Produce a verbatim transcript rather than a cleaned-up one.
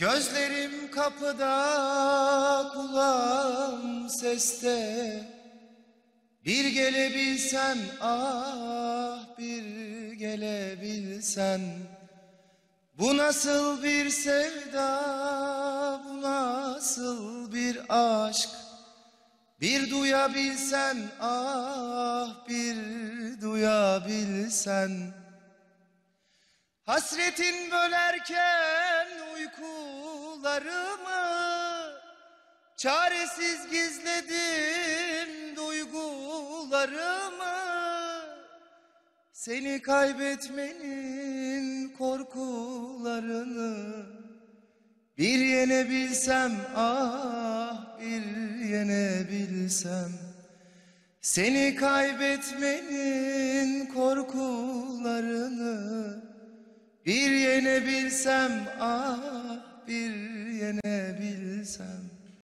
Gözlerim kapıda, kulağım seste. Bir gelebilsen, ah bir gelebilsen. Bu nasıl bir sevda, bu nasıl bir aşk. Bir duyabilsen, ah bir duyabilsen. Hasretin bölerken uykularımı, çaresiz gizledim duygularımı. Seni kaybetmenin korkularını bir yenebilsem, ah bir yenebilsem. Seni kaybetmenin korkularını bir yenebilsem, ah bir yenebilsem.